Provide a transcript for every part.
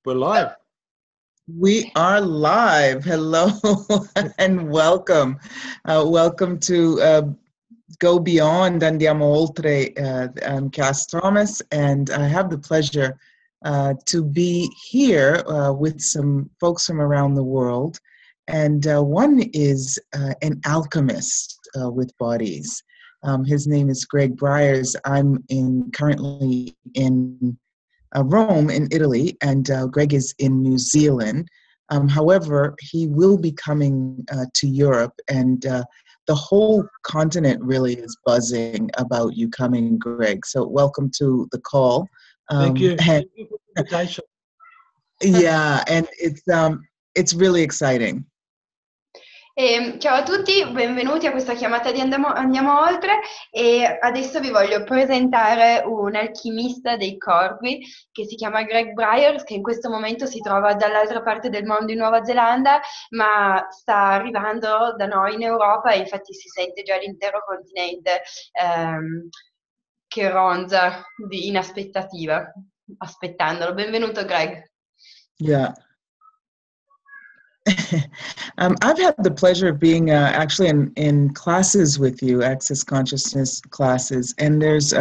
We're live. We are live. Hello and welcome. Welcome to Go Beyond Andiamo Oltre. I'm Cass Thomas, and I have the pleasure to be here with some folks from around the world. And one is an alchemist with bodies. His name is Greg Briers. I'm currently in Rome in Italy, and Greg is in New Zealand. However, he will be coming to Europe, and the whole continent really is buzzing about you coming, Greg. So welcome to the call. Thank you. And, yeah, and it's really exciting. Ciao a tutti, benvenuti a questa chiamata di Andiamo Oltre, e adesso vi voglio presentare un alchimista dei corpi che si chiama Greg Briers, che in questo momento si trova dall'altra parte del mondo in Nuova Zelanda, ma sta arrivando da noi in Europa e infatti si sente già l'intero continente che ronza in aspettativa, aspettandolo. Benvenuto Greg. Yeah. I've had the pleasure of being actually in classes with you, Access Consciousness classes, and there's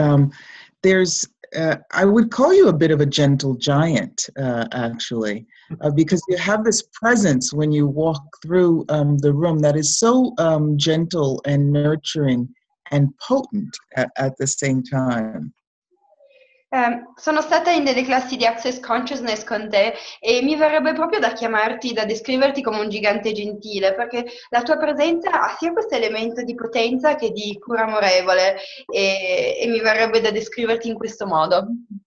I would call you a bit of a gentle giant, actually, because you have this presence when you walk through the room that is so gentle and nurturing and potent at the same time. Sono stata in delle classi di Access Consciousness con te e mi verrebbe proprio da chiamarti, da descriverti come un gigante gentile, perché la tua presenza ha sia questo elemento di potenza che di cura amorevole e mi verrebbe da descriverti in questo modo.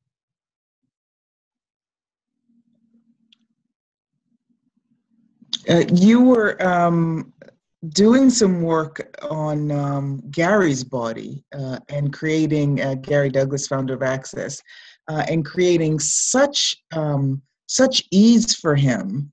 You were doing some work on Gary's body and creating Gary Douglas, founder of Access, and creating such ease for him.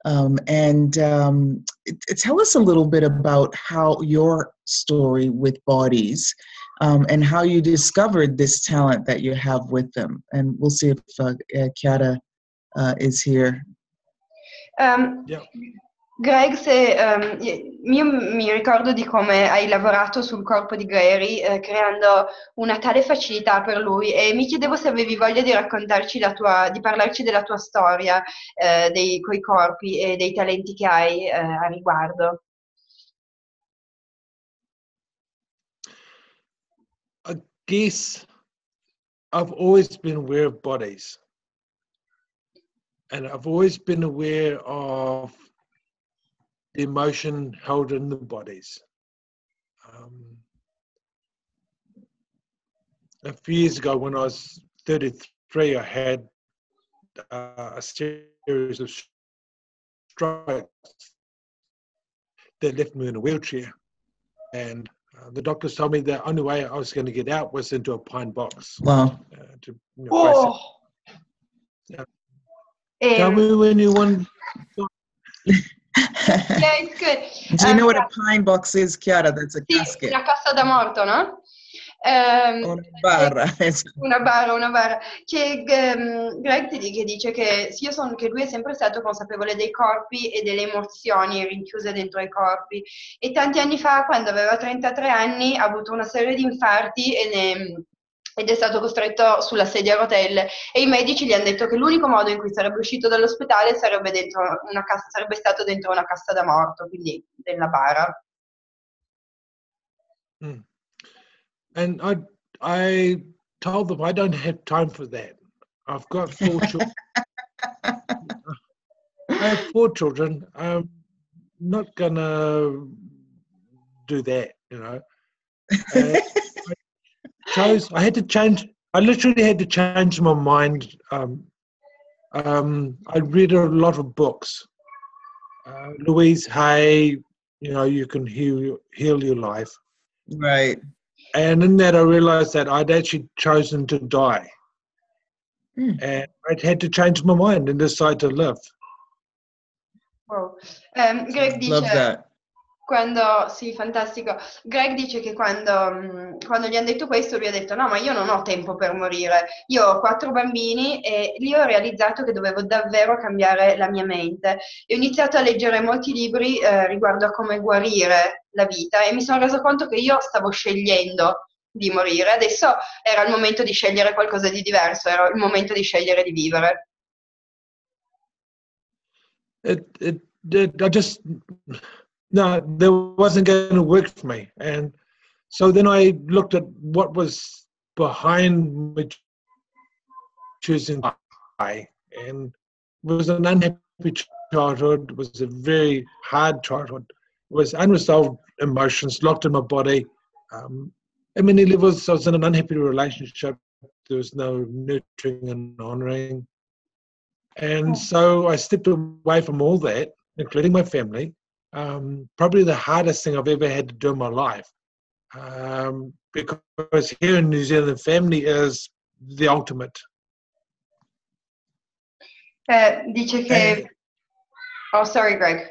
Tell us a little bit about how your story with bodies and how you discovered this talent that you have with them. And we'll see if Chiara is here. Yeah. Greg, io mi ricordo di come hai lavorato sul corpo di Gary creando una tale facilità per lui e mi chiedevo se avevi voglia di raccontarci di parlarci della tua storia coi corpi e dei talenti che hai a riguardo. I guess I've always been aware of bodies, and I've always been aware of the emotion held in the bodies. A few years ago, when I was 33, I had a series of strokes that left me in a wheelchair, and the doctors told me the only way I was going to get out was into a pine box. Wow. Tell me when you want. Yeah, it's good. Do you know what a pine box is, Chiara? That's a casket. Una cassa da morto, no? Una barra. Una barra. Greg che dice che che lui è sempre stato consapevole dei corpi e delle emozioni rinchiuse dentro i corpi e tanti anni fa, quando aveva 33 anni, ha avuto una serie di infarti ed è stato costretto sulla sedia a rotelle e i medici gli hanno detto che l'unico modo in cui sarebbe uscito dall'ospedale sarebbe stato dentro una cassa da morto, quindi della bara. And I told them I don't have time for that. I've got 4 children. I have 4 children. I'm not gonna do that, you know. I literally had to change my mind. I read a lot of books. Louise Hay, you know, you can heal your life. Right. And in that I realized that I'd actually chosen to die. And I'd had to change my mind and decide to live. Wow. Greg Love dice, that. Sì, fantastico. Greg dice che quando gli hanno detto questo, lui ha detto: No, ma io non ho tempo per morire. Io ho 4 bambini e lì ho realizzato che dovevo davvero cambiare la mia mente. E ho iniziato a leggere molti libri riguardo a come guarire la vita e mi sono reso conto che io stavo scegliendo di morire. Adesso era il momento di scegliere qualcosa di diverso, era il momento di scegliere di vivere. I just, no, that wasn't going to work for me. And so then I looked at what was behind me choosing I, and it was an unhappy childhood. It was a very hard childhood. It was unresolved emotions locked in my body. At many levels, I was in an unhappy relationship. There was no nurturing and honoring. And so I stepped away from all that, including my family. Probably the hardest thing I've ever had to do in my life. Because here in New Zealand, family is the ultimate. Dice che... Oh, sorry, Greg.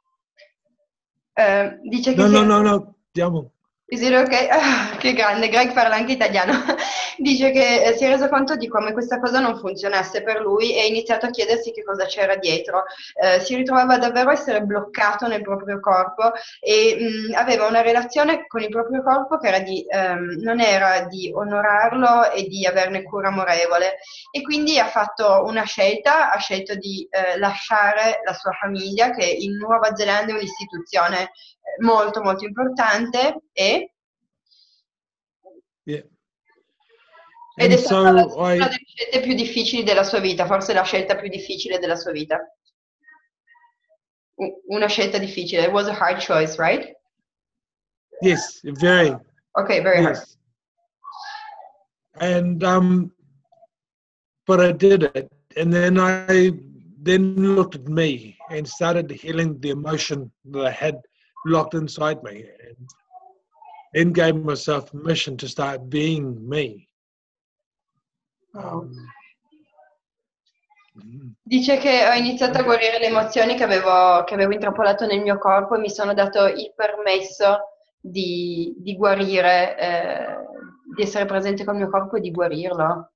Dice che No, andiamo. Is it okay? Che grande, Greg parla anche italiano. Dice che si è reso conto di come questa cosa non funzionasse per lui e ha iniziato a chiedersi che cosa c'era dietro. Si ritrovava davvero a essere bloccato nel proprio corpo e aveva una relazione con il proprio corpo che non era di onorarlo e di averne cura amorevole. E quindi ha fatto una scelta, ha scelto di lasciare la sua famiglia, che in Nuova Zelanda è un'istituzione molto molto importante Yeah. ed And è stata so una delle scelte più difficili della sua vita, forse la scelta più difficile della sua vita. Una scelta difficile. It was a hard choice, right? Yes, very. Okay, very hard. And but I did it, and then I looked at me and started healing the emotion that I had locked inside me, and then gave myself permission to start being me. Dice che ho iniziato a guarire le emozioni che avevo intrappolato nel mio corpo e mi sono dato il permesso di guarire, di essere presente col mio corpo e di guarirlo.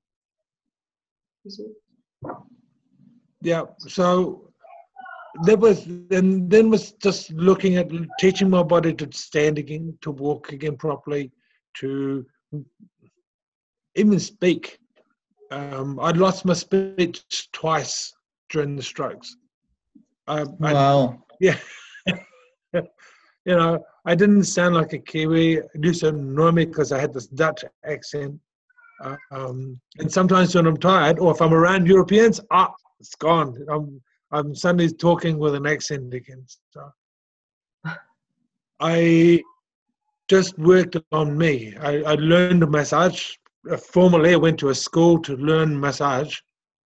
Yeah, so that was, and then was just looking at teaching my body to stand again, to walk again properly, to even speak. I'd lost my speech twice during the strokes. Wow. Yeah. You know, I didn't sound like a Kiwi. It used to annoy me because I had this Dutch accent. And sometimes when I'm tired, or if I'm around Europeans, it's gone. I'm suddenly talking with an accent again. So I just worked on me. I learned massage. Formally, I went to a school to learn massage,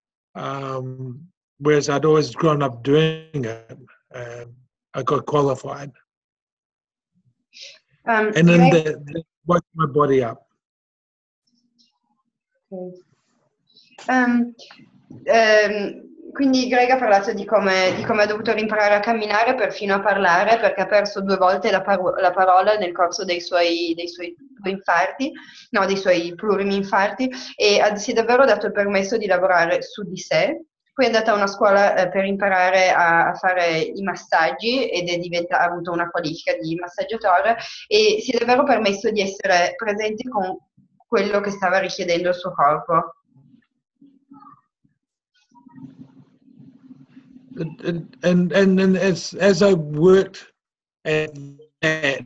whereas I'd always grown up doing it. I got qualified. And then that woke my body up. Quindi Greg ha parlato di come ha dovuto imparare a camminare perfino a parlare, perché ha perso 2 volte la parola nel corso dei suoi 2 infarti, no, dei suoi plurimi infarti, e si è davvero dato il permesso di lavorare su di sé. Poi è andata a una scuola per imparare a fare i massaggi ed ha avuto una qualifica di massaggiatore e si è davvero permesso di essere presente con quello che stava richiedendo il suo corpo. And as I worked at that,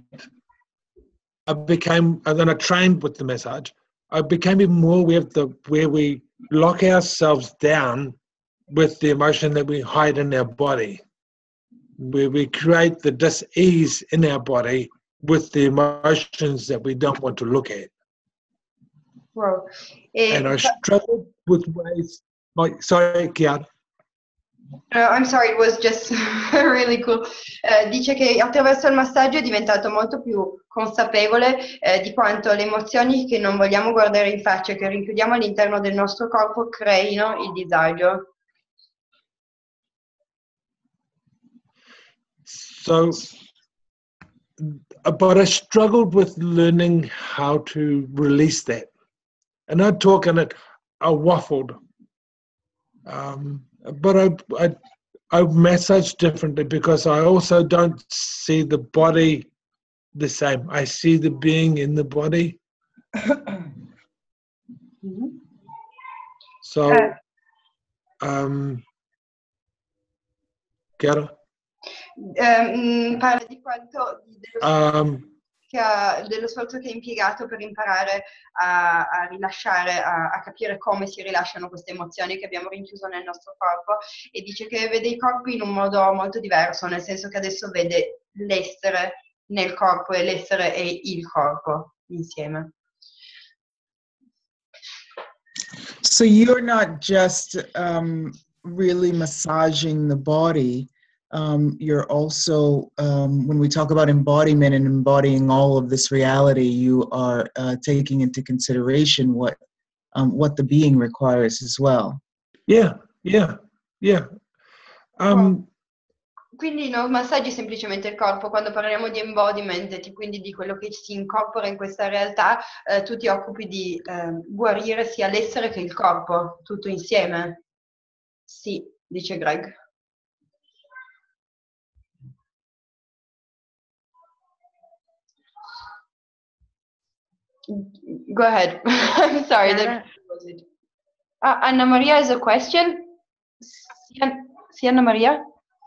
and then I trained with the massage, I became even more aware of where we lock ourselves down with the emotion that we hide in our body, where we create the dis-ease in our body with the emotions that we don't want to look at. Wow. And I struggled with ways like, sorry, Chiara. I'm sorry, it was just really cool. Dice che attraverso il massaggio è diventato molto più consapevole di quanto le emozioni che non vogliamo guardare in faccia e che rinchiudiamo all'interno del nostro corpo creino il disagio. So but I struggled with learning how to release that. And I'd talk and I waffled. But I massage differently because I also don't see the body the same. I see the being in the body. So, Chiara? Parla di quanto dello sforzo che ha impiegato per imparare a rilasciare, a capire come si rilasciano queste emozioni che abbiamo rinchiuso nel nostro corpo, e dice che vede i corpi in un modo molto diverso, nel senso che adesso vede l'essere nel corpo e l'essere e il corpo insieme. So you're not just really massaging the body. You're also, when we talk about embodiment and embodying all of this reality, you are taking into consideration what the being requires as well. Yeah. Quindi non massaggi semplicemente il corpo. Quando parliamo di embodiment, quindi di quello che si incorpora in questa realtà, tu ti occupi di guarire sia l'essere che il corpo, tutto insieme. Sì, dice Greg. Go ahead. I'm sorry. Anna Maria has a question. Sì, Anna Maria?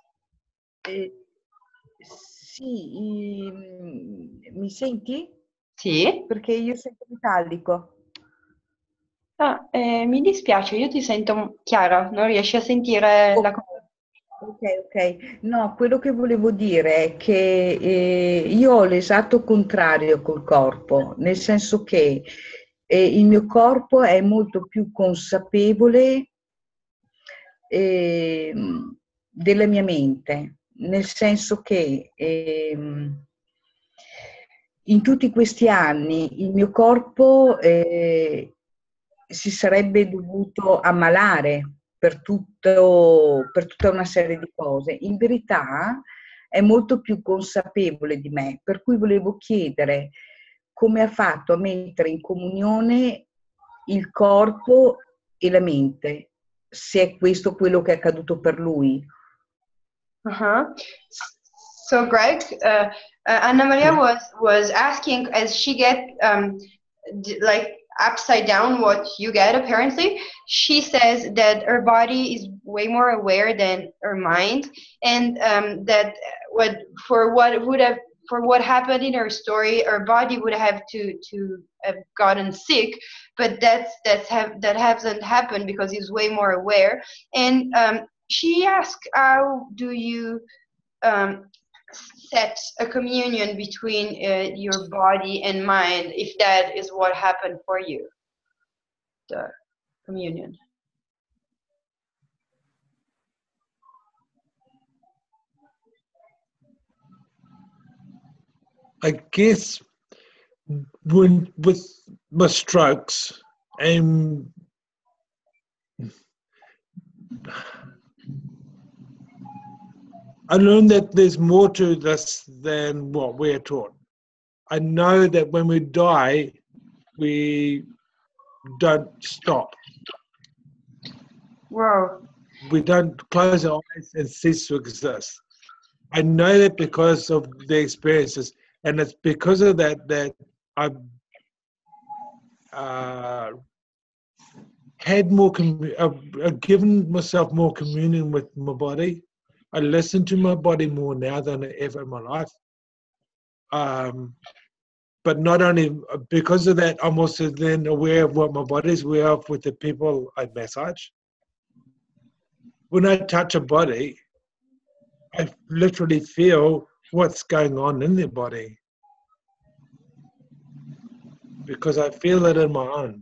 Sì, mi senti? Sì. Perché io sento metallico. Mi dispiace, io ti sento chiara, non riesci a sentire la cosa. Ok. No, quello che volevo dire è che io ho l'esatto contrario col corpo, nel senso che il mio corpo è molto più consapevole della mia mente, nel senso che in tutti questi anni il mio corpo si sarebbe dovuto ammalare per tutta una serie di cose. In verità è molto più consapevole di me, per cui volevo chiedere come ha fatto a mettere in comunione il corpo e la mente, se è questo quello che è accaduto per lui. So Greg, Anna Maria was asking, as she get like upside down what you get apparently, she says that her body is way more aware than her mind, and that for what happened in her story, her body would have to have gotten sick, but that hasn't happened because he's way more aware. And she asked, how do you set a communion between your body and mind, if that is what happened for you, the communion? I guess with my strokes, I learned that there's more to this than what we're taught. I know that when we die, we don't stop. Wow. We don't close our eyes and cease to exist. I know that because of the experiences, and it's because of that I've had more. I've given myself more communion with my body. I listen to my body more now than ever in my life. But not only because of that, I'm also then aware of what my body's aware of with the people I massage. When I touch a body, I literally feel what's going on in their body because I feel it in my own.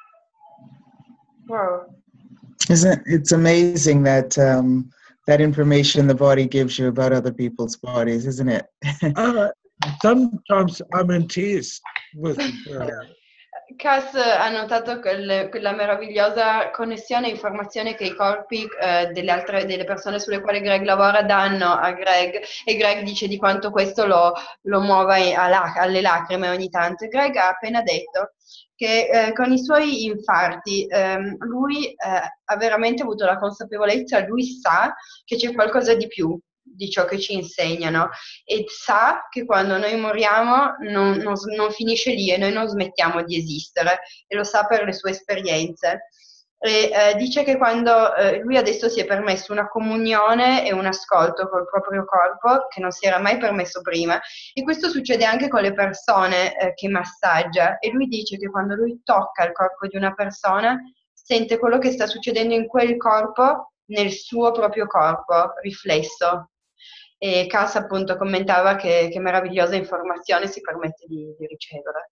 Wow. It's amazing that that information the body gives you about other people's bodies, isn't it? Sometimes I'm in tears with Cass ha notato quella meravigliosa connessione e informazione che i corpi delle persone sulle quali Greg lavora danno a Greg, e Greg dice di quanto questo lo muova alle lacrime ogni tanto. E Greg ha appena detto che con i suoi infarti lui ha veramente avuto la consapevolezza, lui sa che c'è qualcosa di più di ciò che ci insegnano, e sa che quando noi moriamo non finisce lì e noi non smettiamo di esistere, e lo sa per le sue esperienze. E dice che quando lui adesso si è permesso una comunione e un ascolto col proprio corpo che non si era mai permesso prima, e questo succede anche con le persone che massaggia, e lui dice che quando lui tocca il corpo di una persona sente quello che sta succedendo in quel corpo nel suo proprio corpo riflesso. E Cass appunto commentava che meravigliosa informazione si permette di ricevere.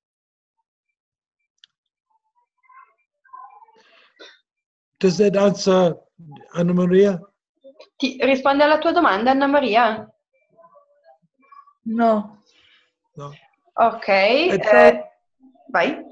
Does that answer, Anna Maria? Ti risponde alla tua domanda, Anna Maria? No. No. Ok, vai.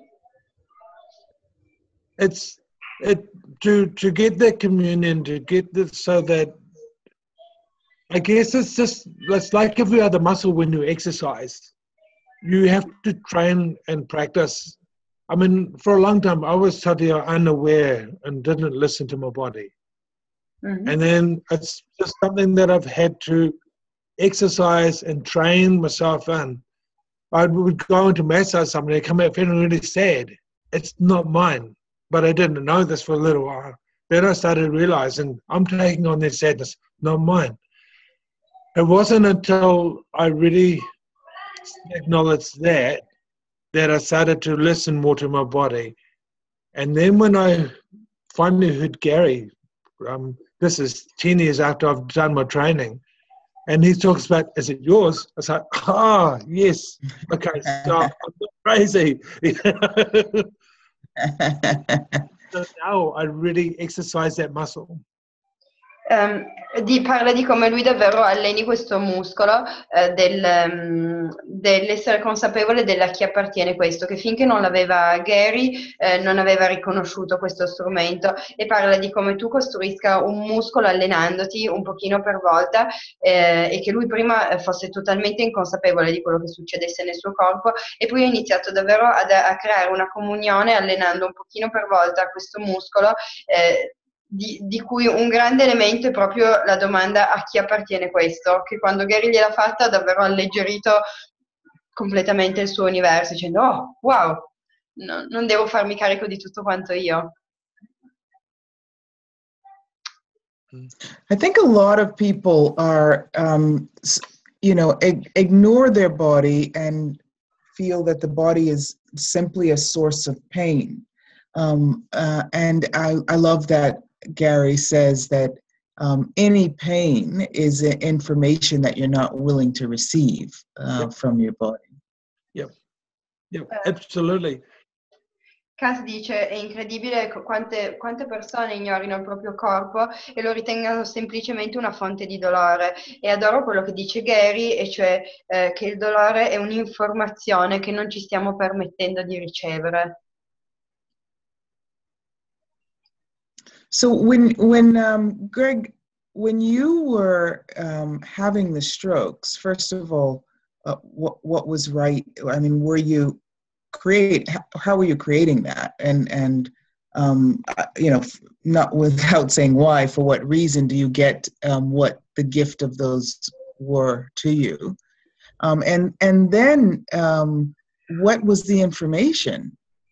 To get that communion, to get this, so that I guess it's like every other muscle when you exercise. You have to train and practice. I mean, for a long time, I was totally unaware and didn't listen to my body. Mm-hmm. And then it's just something that I've had to exercise and train myself in. I would go into massage somebody and come out feeling really sad. It's not mine, but I didn't know this for a little while. Then I started realizing I'm taking on their sadness, not mine. It wasn't until I really acknowledged that I started to listen more to my body. And then when I finally heard Gary, this is 10 years after I've done my training, and he talks about, is it yours? I was like, yes. Okay, so I'm not crazy. So now I really exercise that muscle. Parla di come lui davvero alleni questo muscolo dell'essere consapevole della chi appartiene questo, che finché non l'aveva Gary non aveva riconosciuto questo strumento, e parla di come tu costruisca un muscolo allenandoti un pochino per volta, e che lui prima fosse totalmente inconsapevole di quello che succedesse nel suo corpo, e poi ha iniziato davvero a creare una comunione allenando un pochino per volta questo muscolo, di cui un grande elemento è proprio la domanda a chi appartiene questo, che quando Gary gliel'ha fatta ha davvero alleggerito completamente il suo universo, dicendo oh wow, non devo farmi carico di tutto quanto io. I think a lot of people are, ignore their body and feel that the body is simply a source of pain. And I love that Gary says that any pain is information that you're not willing to receive from your body. Yep, absolutely. Cass dice, è incredibile quante persone ignorino il proprio corpo e lo ritengano semplicemente una fonte di dolore, e adoro quello che dice Gary, e cioè che il dolore è un'informazione che non ci stiamo permettendo di ricevere. So when Greg, when you were having the strokes, first of all, what was right? I mean, how were you creating that? And not without saying why, for what reason do you get what the gift of those were to you? And then what was the information?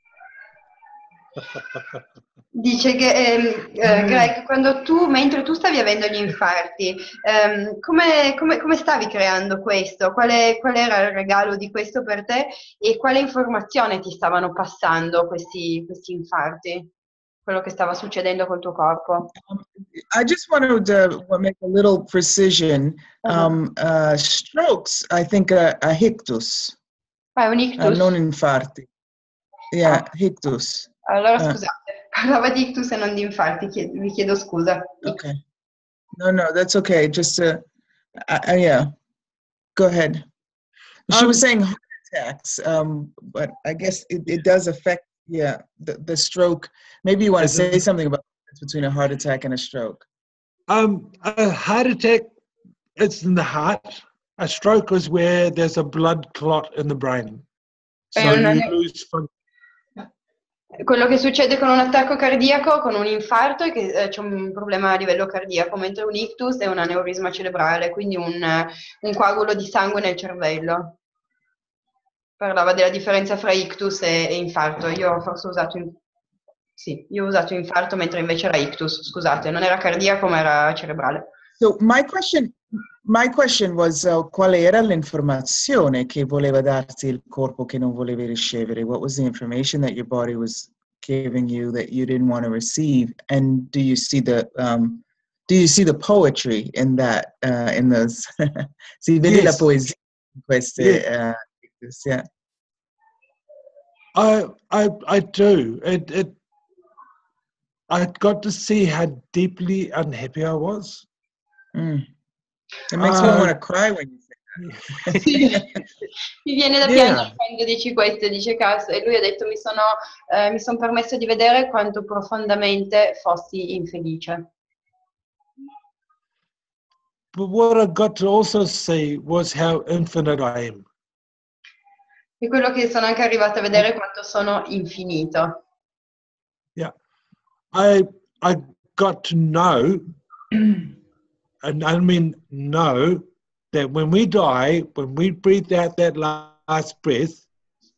Dice che Greg, mentre tu stavi avendo gli infarti, come stavi creando questo? Qual era il regalo di questo per te, e quale informazione ti stavano passando questi infarti? Quello che stava succedendo col tuo corpo? I just wanted to make a little precision. Strokes, I think a ictus. Un ictus? Non infarti. Yeah, ictus. Allora scusate, parlava di ictus e non di infarti, vi chiedo scusa. Okay. No, that's okay. Just, yeah, go ahead. She was saying heart attacks, but I guess it does affect the stroke. Maybe you want to say something about the difference between a heart attack and a stroke. A heart attack, it's in the heart. A stroke is where there's a blood clot in the brain. So you lose function. Quello che succede con un attacco cardiaco, con un infarto, è che c'è un problema a livello cardiaco, mentre un ictus è un aneurisma cerebrale, quindi un coagulo di sangue nel cervello. Parlava della differenza fra ictus e infarto. Io forse ho usato infarto, mentre invece era ictus, scusate, non era cardiaco ma era cerebrale. So my question was qual era l'informazione che voleva darti il corpo che non volevi ricevere? What was the information that your body was giving you that you didn't want to receive? And do you see the poetry in that in those? Si vede la poesia in queste yeah. I do. I got to see how deeply unhappy I was. It makes me want to cry when you say that. Sì, mi viene da piangere quando dici questo, dice Cass, e lui ha detto mi sono permesso di vedere quanto profondamente fossi infelice. But what I got to also see was how infinite I am. E quello che sono anche arrivata a vedere è quanto sono infinito. Yeah. I got to know, and I mean know, that when we die, when we breathe out that last breath,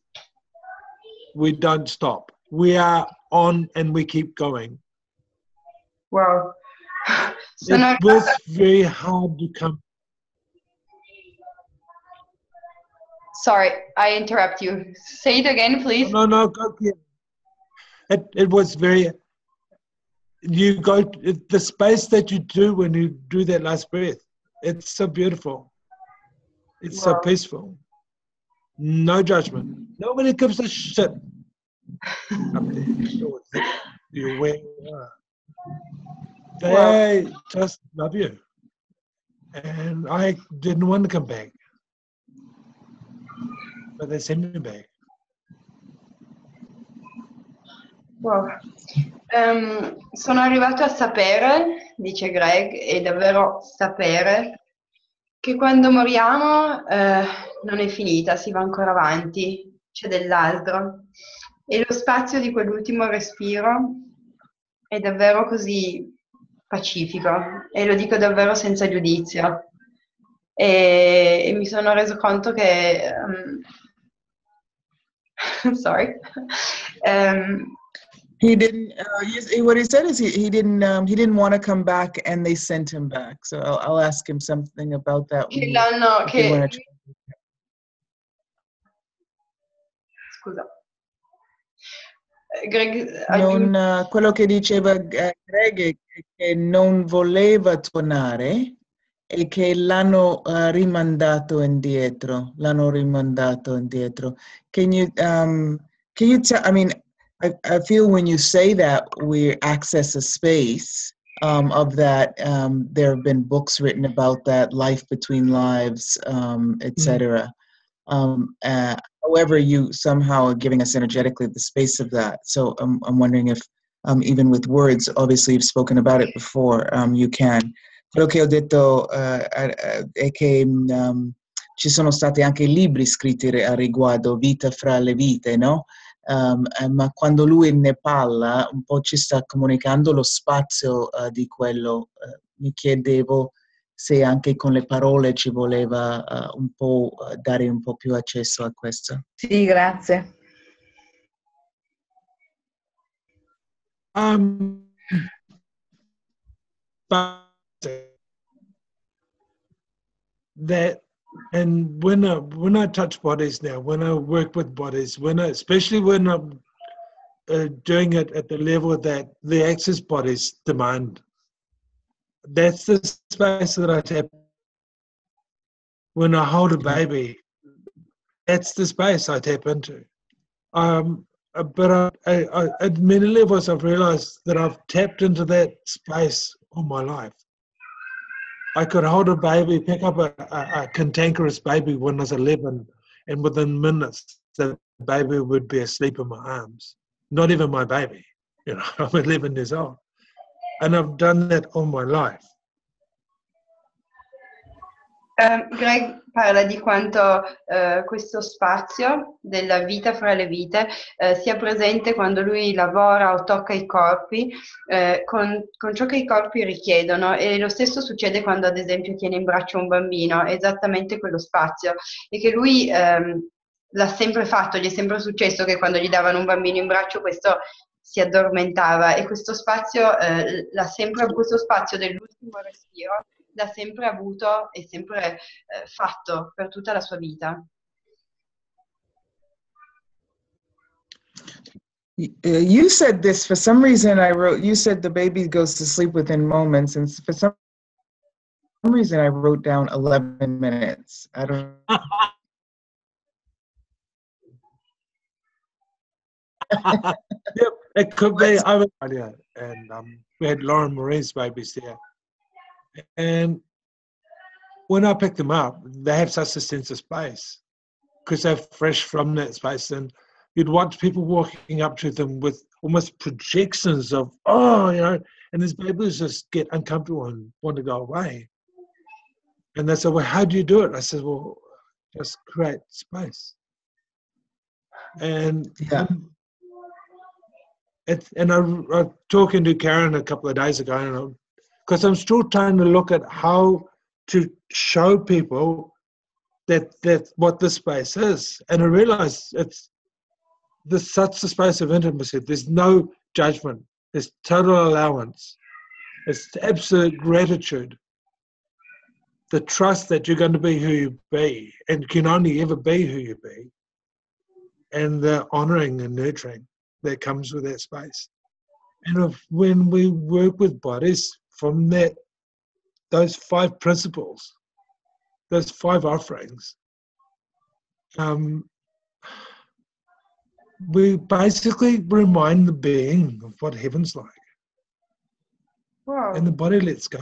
we don't stop. We are on and we keep going. Wow. It was very hard to come. Sorry, I interrupt you. Say it again, please. No, go ahead. It was very. You go the space that you do when you do that last breath. It's so beautiful. It's so peaceful. No judgment. Nobody gives a shit. Up there. You're where you are. They just love you. And I didn't want to come back. But they sent me back. Wow. Sono arrivato a sapere, dice Greg, e davvero sapere, che quando moriamo non è finita, si va ancora avanti, c'è dell'altro. E lo spazio di quell'ultimo respiro è davvero così pacifico, e lo dico davvero senza giudizio. E mi sono reso conto che... sorry. He didn't. What he said is he didn't want to come back, and they sent him back. So I'll ask him something about that. Scusa. Greg, quello che diceva Greg è che non voleva tornare e che l'hanno rimandato indietro. Can you tell? I mean, I feel when you say that we access a space of that. There have been books written about that, life between lives, etc. However, you somehow are giving us energetically the space of that. So I'm wondering if, even with words, obviously you've spoken about it before, you can. Quello che ho detto è che ci sono stati anche libri scritti a riguardo, Vita fra le vite, no? Ma quando lui ne parla, un po' ci sta comunicando lo spazio di quello. Mi chiedevo se anche con le parole ci voleva un po' dare un po' più accesso a questo. Sì, grazie. That, and when I touch bodies now, when I work with bodies, especially when I'm doing it at the level that the access bodies demand, that's the space that I tap. When I hold a baby, that's the space I tap into. But I, at many levels, I've realized that I've tapped into that space all my life. I could hold a baby, pick up a cantankerous baby when I was 11, and within minutes, the baby would be asleep in my arms. not even my baby. You know, I'm 11 years old. And I've done that all my life. Greg parla di quanto questo spazio della vita fra le vite sia presente quando lui lavora o tocca i corpi con ciò che i corpi richiedono, e lo stesso succede quando ad esempio tiene in braccio un bambino, è esattamente quello spazio, e che lui l'ha sempre fatto, gli è sempre successo che quando gli davano un bambino in braccio questo si addormentava, e questo spazio questo spazio dell'ultimo respiro l'ha sempre avuto e sempre fatto per tutta la sua vita. You said this, for some reason you said the baby goes to sleep within moments, and for some reason I wrote down 11 minutes. I don't Yep, it could be. I was earlier, and we had Lauren Marie's babies there. And when I picked them up, they have such a sense of space because they're fresh from that space. And you'd watch people walking up to them with almost projections of, oh, you know, and these babies just get uncomfortable and want to go away. And they said, well, how do you do it? I said, well, just create space. And Yeah. And I was talking to Karen a couple of days ago, because I'm still trying to look at how to show people that what this space is. And I realized there's such a space of intimacy. There's no judgment. There's total allowance. It's absolute gratitude. The trust that you're going to be who you be and can only ever be who you be. And the honoring and nurturing that comes with that space. And when we work with bodies from those 5 principles, those 5 offerings, we basically remind the being of what heaven's like. Wow. And the body lets go.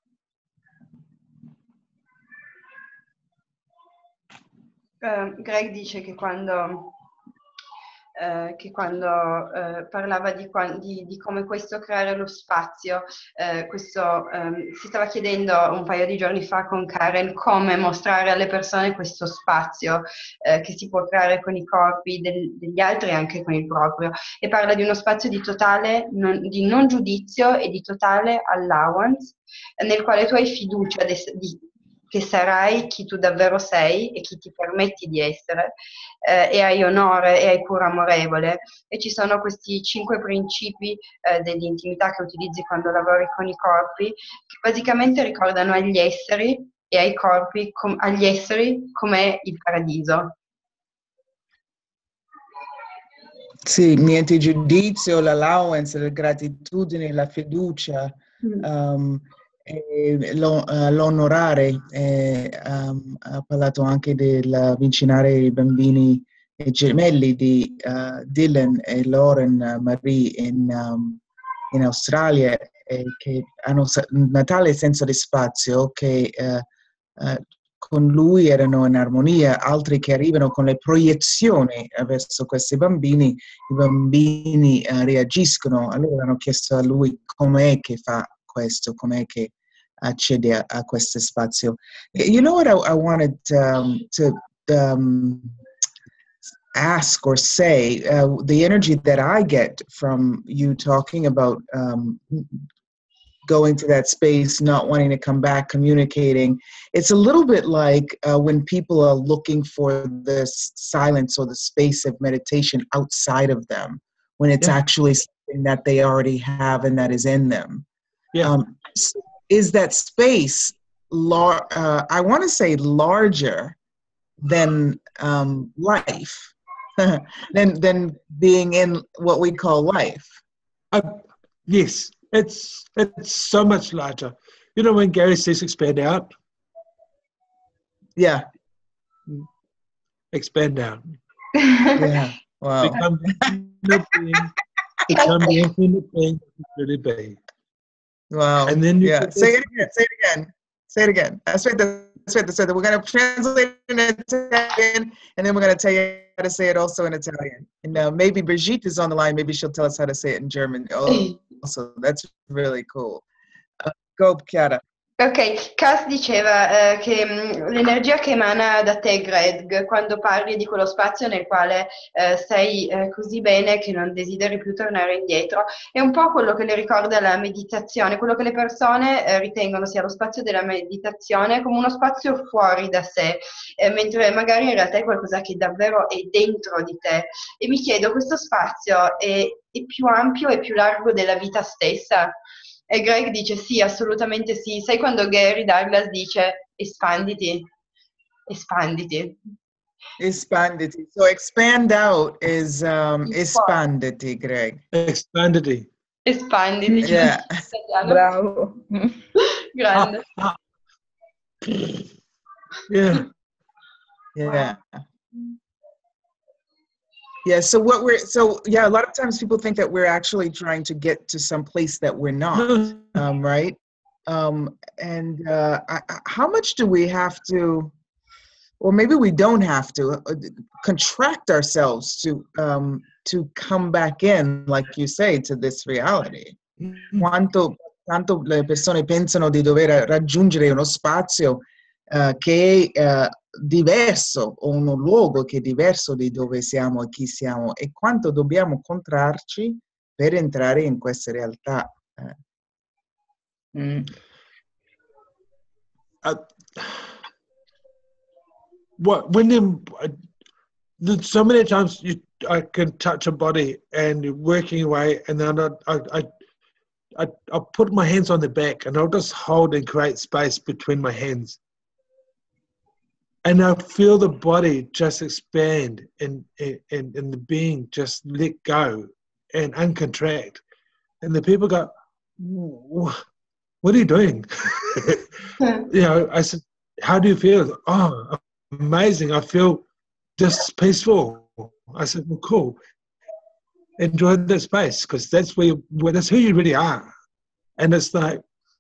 Greg dice che quando parlava di come questo creare lo spazio, si stava chiedendo un paio di giorni fa con Karen come mostrare alle persone questo spazio che si può creare con i corpi degli altri e anche con il proprio, e parla di uno spazio di totale di non giudizio e di totale allowance, nel quale tu hai fiducia che sarai chi tu davvero sei e chi ti permetti di essere, e hai onore e hai cura amorevole. E ci sono questi 5 principi dell'intimità che utilizzi quando lavori con i corpi, che basicamente ricordano agli esseri e ai corpi, agli esseri com'è il paradiso. Sì, niente giudizio, l'allowance, la gratitudine, la fiducia. L'onorare, ha parlato anche dell'avvicinare i bambini gemelli di Dylan e Lauren Marie in Australia, che hanno un tale senso di spazio che con lui erano in armonia. Altri che arrivano con le proiezioni verso questi bambini, i bambini reagiscono. Allora hanno chiesto a lui com'è che fa questo, com'è che accede a questo spazio. You know what I wanted to ask or say, the energy that I get from you talking about going to that space, not wanting to come back, communicating. It's a little bit like when people are looking for this silence or the space of meditation outside of them, when it's actually something that they already have and that is in them. Yeah. Is that space, I want to say, larger than life, than being in what we call life? Yes, it's so much larger. You know when Gary says expand out? Yeah. Expand out. Yeah. Wow. Become the infinite being that you really be. Wow. And then say it again. Say it again. Aspetta. So we're going to translate in Italian, and then we're going to tell you how to say it also in Italian. And maybe Brigitte is on the line. Maybe she'll tell us how to say it in German also. That's really cool. Go, Chiara. Ok, Cass diceva che l'energia che emana da te, Greg, quando parli di quello spazio nel quale sei così bene che non desideri più tornare indietro, è un po' quello che le ricorda la meditazione, quello che le persone ritengono sia lo spazio della meditazione come uno spazio fuori da sé, mentre magari in realtà è qualcosa che davvero è dentro di te. E mi chiedo, questo spazio è più ampio e più largo della vita stessa? E Greg dice sì, assolutamente sì. Sai quando Gary Douglas dice espanditi, espanditi. Espanditi. So expand out is espanditi, Greg. Expandity. Espanditi. Yeah. Bravo. Grande. Yeah. Yeah. Yeah. So a lot of times people think that we're actually trying to get to some place that we're not, right? How much do we have to, or maybe we don't have to contract ourselves to come back in, like you say, to this reality? Tanto le persone pensano di dover raggiungere uno spazio che è diverso, o uno luogo che è diverso di dove siamo e chi siamo, e quanto dobbiamo contrarci per entrare in questa realtà. So many times I can touch a body and you're working away, and then I'll put my hands on the back and I'll just hold and create space between my hands. And I feel the body just expand and the being just let go and uncontract. And the people go, what are you doing? I said, how do you feel? Oh, amazing. I feel just peaceful. I said, well, cool. Enjoy that space, because that's that's who you really are. And it's like,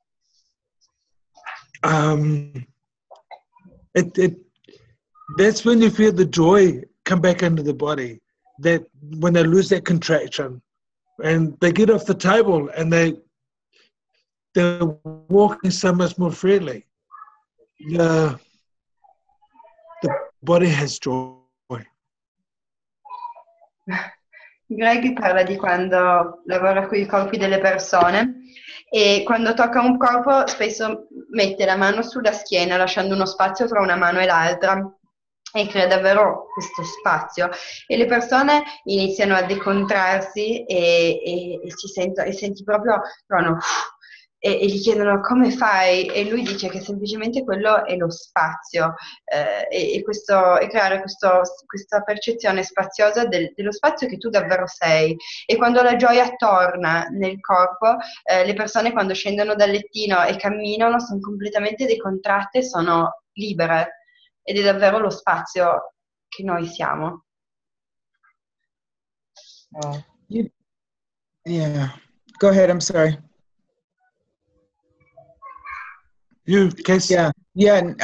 that's when you feel the joy come back into the body, that when they lose that contraction and they get off the table and they're walking so much more freely. The body has joy. Greg parla di quando lavora con i corpi delle persone e quando tocca un corpo spesso mette la mano sulla schiena lasciando uno spazio tra una mano e l'altra e crea davvero questo spazio e le persone iniziano a decontrarsi e senti proprio e gli chiedono come fai e lui dice che semplicemente quello è lo spazio e creare questa percezione spaziosa dello spazio che tu davvero sei. E quando la gioia torna nel corpo, le persone quando scendono dal lettino e camminano sono completamente decontratte, sono libere ed è davvero lo spazio che noi siamo. Yeah. Go ahead, I'm sorry. You, Kes? Yeah.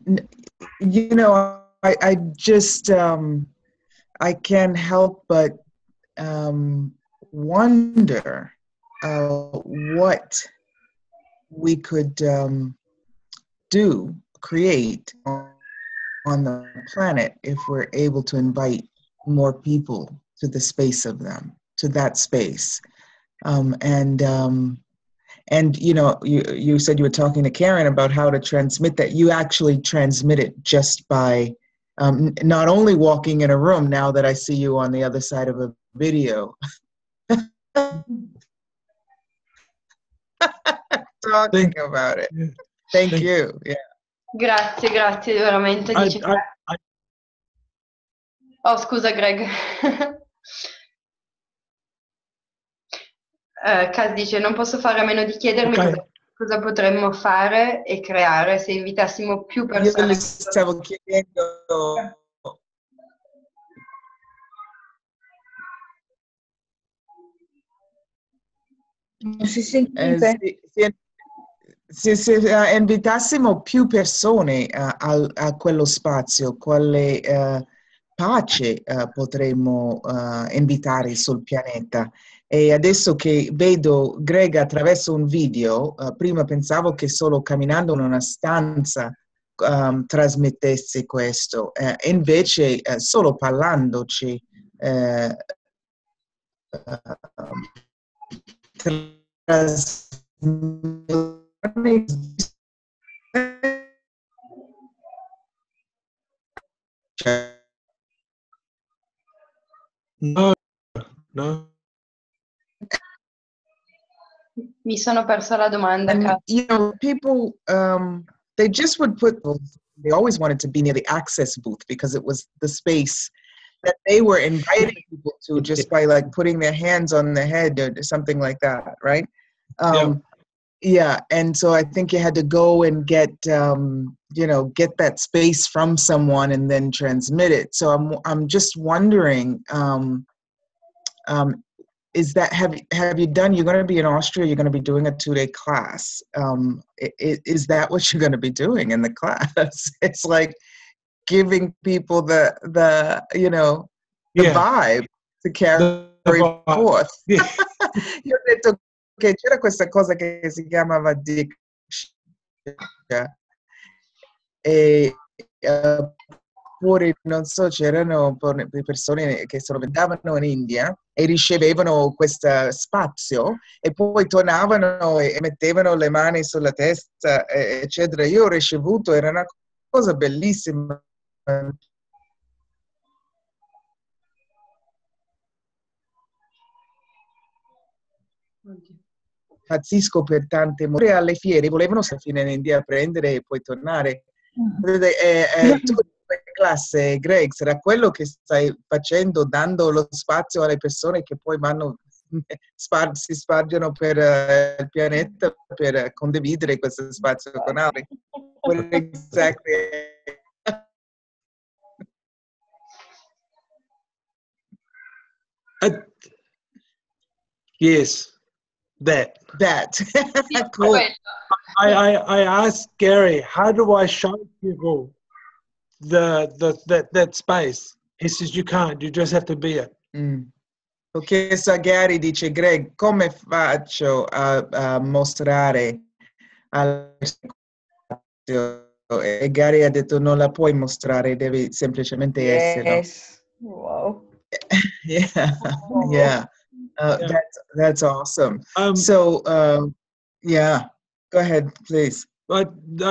I just I can't help but wonder what we could create on the planet if we're able to invite more people to the space of them, to that space, and you said you were talking to Karen about how to transmit that. You actually transmit it just by not only walking in a room, now that I see you on the other side of a video. Talking about it. Thank you. Yeah. Grazie, veramente. Oh, scusa Greg. Cas dice, non posso fare a meno di chiedermi cosa potremmo fare e creare se invitassimo più persone. Io le stavo chiedendo. Non si sentite? Se invitassimo più persone a quello spazio, quale pace potremmo invitare sul pianeta? E adesso che vedo Greg attraverso un video, prima pensavo che solo camminando in una stanza trasmettesse questo, e invece solo parlandoci No, no. Mi sono persa la domanda, And, Kat. you know, people, they just would put, they always wanted to be near the access booth because it was the space that they were inviting people to just by like putting their hands on the head or something like that, right? Yeah, and so I think you had to go and get, you know, get that space from someone and then transmit it. So I'm just wondering, is that have you done? You're going to be in Austria. You're going to be doing a 2-day class. Is that what you're going to be doing in the class? It's like giving people the you know the vibe to carry forth. Yeah. Io ho detto che c'era questa cosa che si chiamava Diksha e pure non so, c'erano persone che andavano in India e ricevevano questo spazio e poi tornavano e mettevano le mani sulla testa, eccetera. Io ho ricevuto, era una cosa bellissima. Pazzisco per tante alle fiere, volevano finire in India a prendere e poi tornare. Tu in classe, Greg, sarà quello che stai facendo, dando lo spazio alle persone che poi vanno, si spargono per il pianeta per condividere questo spazio con altri. What exactly? Yes, that. Cool. I asked Gary, how do I show people that space? He says you can't. You just have to be it. Ho chiesto a Gary, dice Greg, come faccio a mostrare e Gary ha detto non la puoi mostrare, devi semplicemente essere. Wow. Yeah. That's awesome. So yeah, go ahead, please. When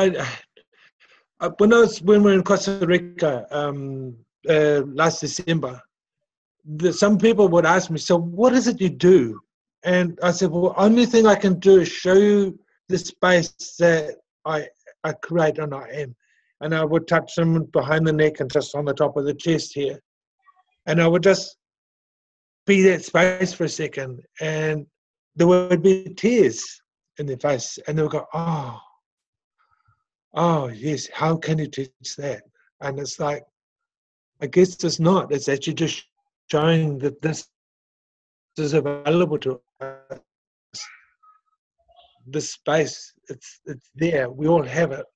we were in Costa Rica last December, some people would ask me, so what is it you do? And I said, well, only thing I can do is show you the space that I create and I am. And I would touch them behind the neck and just on the top of the chest here. And I would just be that space for a second. And there would be tears in their face. And they would go, oh, yes, how can you teach that? And it's like, I guess it's not. It's actually just showing that this is available to us. The space, it's there. We all have it.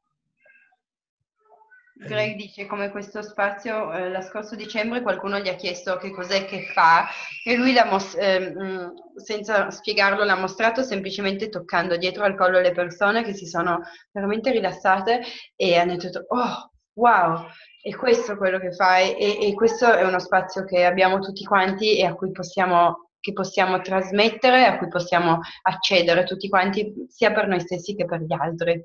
Greg dice come questo spazio, lo scorso dicembre qualcuno gli ha chiesto che cos'è che fa e lui senza spiegarlo l'ha mostrato semplicemente toccando dietro al collo le persone che si sono veramente rilassate e hanno detto oh wow, e questo è quello che fai e questo è uno spazio che abbiamo tutti quanti e a cui possiamo trasmettere, a cui possiamo accedere tutti quanti sia per noi stessi che per gli altri.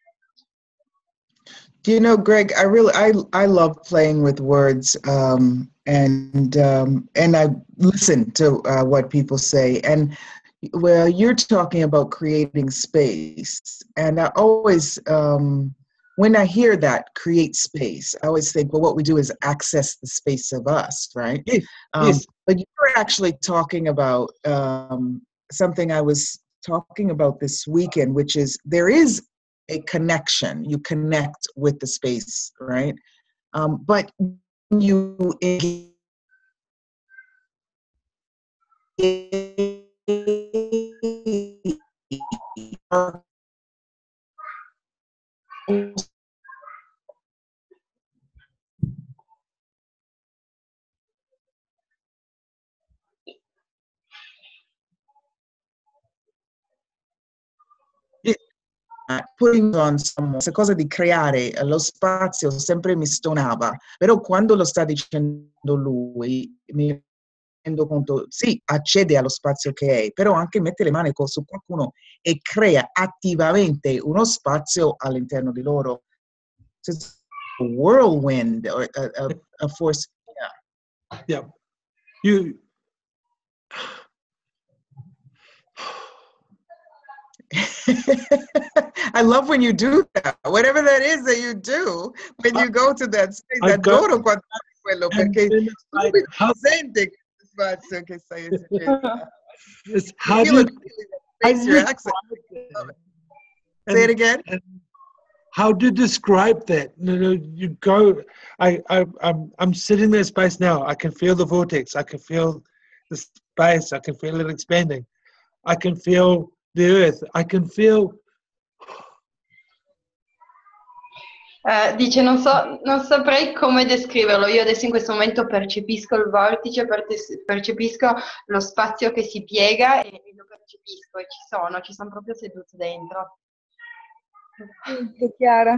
Do you know, Greg, I love playing with words, and I listen to what people say. And well, you're talking about creating space, and I always, when I hear that, create space, I always think, well, what we do is access the space of us, right? Yes. But you were actually talking about something I was talking about this weekend, which is there is a connection. You connect with the space, right? But you putting on someone, questa cosa di creare lo spazio sempre mi stonava, però quando lo sta dicendo lui mi rendo conto, sì, accede allo spazio che è, però anche mette le mani su qualcuno e crea attivamente uno spazio all'interno di loro. So it's a whirlwind or a force. Yeah. You. I love when you do that. Whatever that is that you do when you go to that space. Adoro quando fai quello perché subito sente questo spazio che stai esperienziando. How do your accent. Say it again. How to describe that? You go. I'm sitting there, space now. I can feel the vortex. I can feel the space. I can feel it expanding. I can feel the earth. I can feel. Dice, non saprei come descriverlo. Io adesso in questo momento percepisco il vortice, percepisco lo spazio che si piega e lo percepisco e ci sono proprio seduti dentro. Chiara?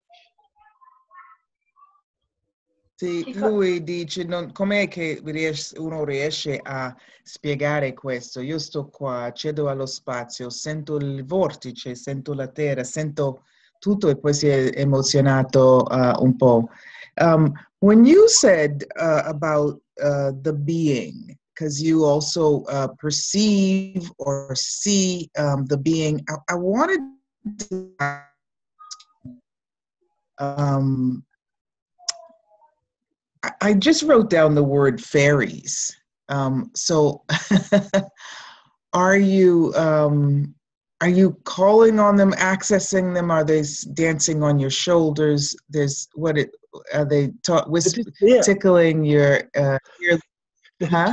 Sì, lui dice, com'è che uno riesce a spiegare questo? Io sto qua, accedo allo spazio, sento il vortice, sento la terra, sento tutto e poi si è emozionato un po'. When you said about the being, because you also perceive or see the being, I wanted to I just wrote down the word fairies. So are you calling on them, accessing them? Are they dancing on your shoulders? Are they tickling your ear? Huh?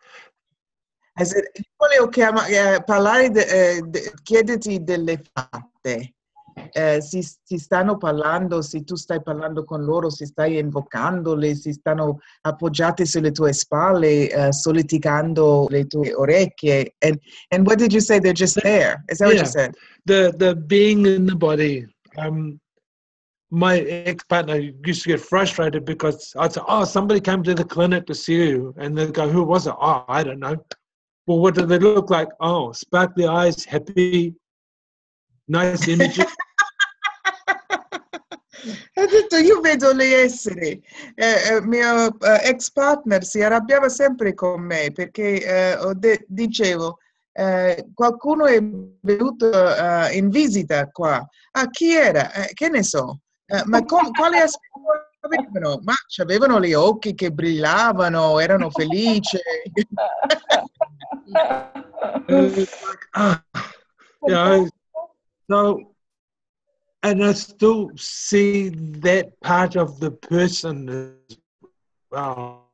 Volevo parlare, chiederti delle fatte. Si stanno parlando, se tu stai parlando con loro, si stai invocandole, si stanno appoggiate sulle tue spalle, soliticando le tue orecchie. And what did you say? They're just there. Is that what you said? The being in the body. My ex-partner used to get frustrated because I'd say, oh, somebody came to the clinic to see you. And they'd go, who was it? Oh, I don't know. Well, what do they look like? Oh, sparkly eyes, happy, nice images. Ha detto, io vedo le esseri. Mio ex partner si arrabbiava sempre con me perché dicevo, qualcuno è venuto in visita qua. Ah, chi era? Che ne so. Ma quale aspetto avevano? Ma avevano gli occhi che brillavano, erano felici. So, and I still see that part of the person as well.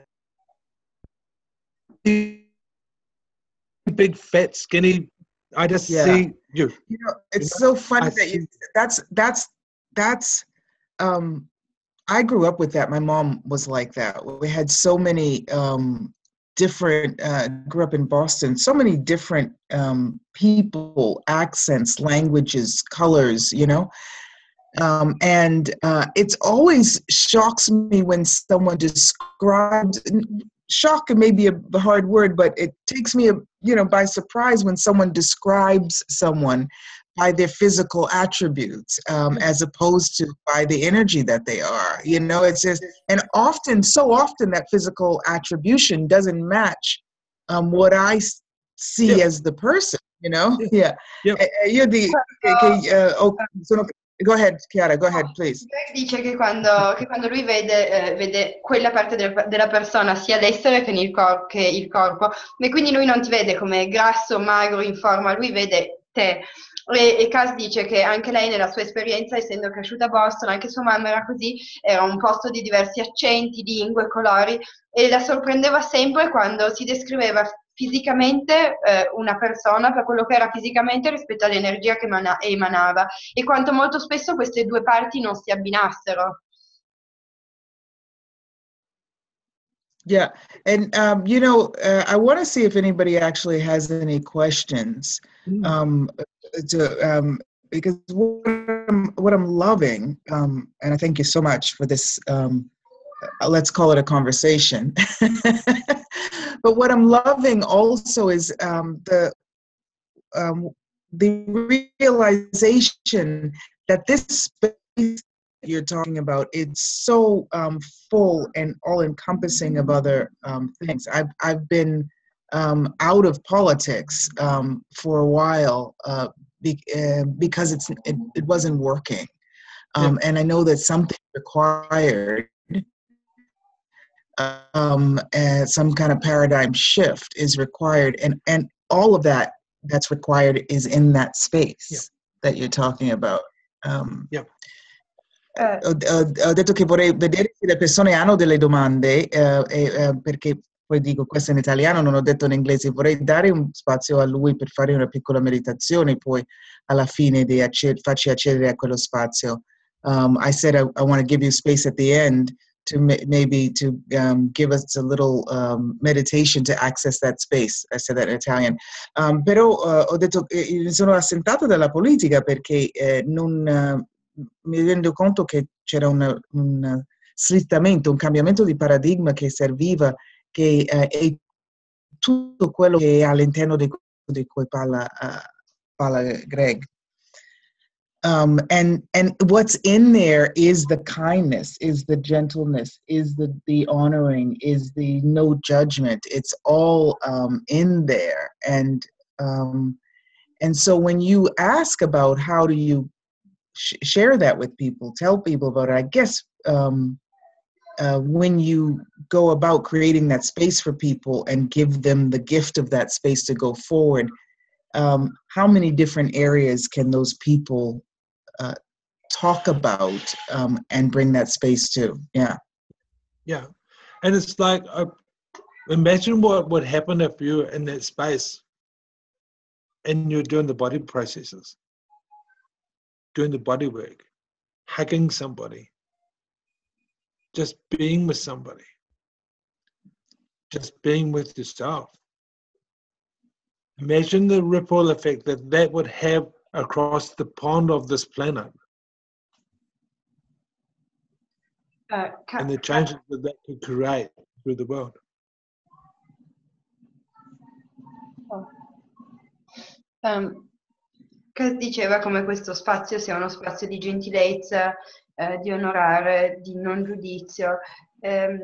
Big, fat, skinny. I just see you. You know, it's so funny that's I grew up with that. My mom was like that. We had so many different, grew up in Boston, so many different people, accents, languages, colors, you know. And it's always shocks me when someone describes, shock may be a hard word, but it takes me, by surprise when someone describes someone by their physical attributes, as opposed to by the energy that they are. It's just, and so often that physical attribution doesn't match what I see as the person, Yeah. Go ahead, Chiara, go ahead, please. Greg dice che quando lui vede quella parte della persona, sia l'essere che il corpo, e quindi lui non ti vede come grasso, magro, in forma, lui vede te. E Cass dice che anche lei nella sua esperienza, essendo cresciuta a Boston, anche sua mamma era così, era un posto di diversi accenti, lingue, colori, e la sorprendeva sempre quando si descriveva fisicamente una persona per quello che era fisicamente rispetto all'energia che emanava, e quanto molto spesso queste due parti non si abbinassero. Yeah, and I want to see if anybody actually has any questions. because what I'm loving, and I thank you so much for this, let's call it a conversation. But what I'm loving also is the realization that this space you're talking about, it's so full and all-encompassing of other things. I've been out of politics for a while because it wasn't working, and I know that something required, some kind of paradigm shift is required, and all of that's required is in that space that you're talking about. Ho detto che vorrei vedere se le persone hanno delle domande, perché poi dico questo in italiano, non ho detto in inglese. Vorrei dare un spazio a lui per fare una piccola meditazione, poi alla fine di farci accedere a quello spazio. I said I want to give you space at the end to maybe to give us a little meditation to access that space. I said that in Italian. Però ho detto che mi sono assentato dalla politica perché non mi rendo conto che c'era un slittamento, un cambiamento di paradigma che serviva, che è tutto quello che è all'interno di cui parla Greg. And what's in there is the kindness, is the gentleness, is the honoring, is the no judgment. It's all in there. And so when you ask about how do you share that with people, tell people about it, I guess when you go about creating that space for people and give them the gift of that space to go forward, how many different areas can those people talk about and bring that space to? Yeah. And it's like, imagine what would happen if you're in that space and you're doing the body processes, doing the body work, hugging somebody, just being with somebody, just being with yourself. Imagine the ripple effect that would have across the pond of this planet. And the changes that could create through the world. Chris diceva come questo spazio sia uno spazio di gentilezza, di onorare, di non giudizio, e